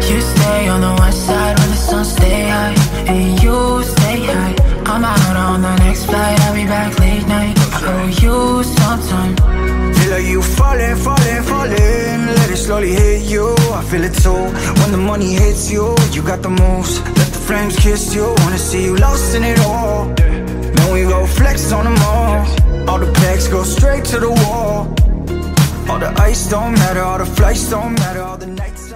You stay on the west side when the sun stay high, and you stay high. I'm out on the next flight, I'll be back late night. I owe you some time. Feel like you falling, falling, falling. Let it slowly hit you, I feel it too. When the money hits you, you got the moves. Let the flames kiss you, wanna see you lost in it all. Then we go flex on them all. All the packs go straight to the wall. All the ice don't matter, all the flights don't matter, all the nights